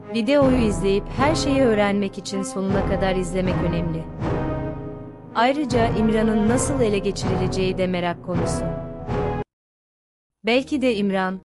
Videoyu izleyip her şeyi öğrenmek için sonuna kadar izlemek önemli. Ayrıca İmran'ın nasıl ele geçirileceği de merak konusu. Belki de İmran,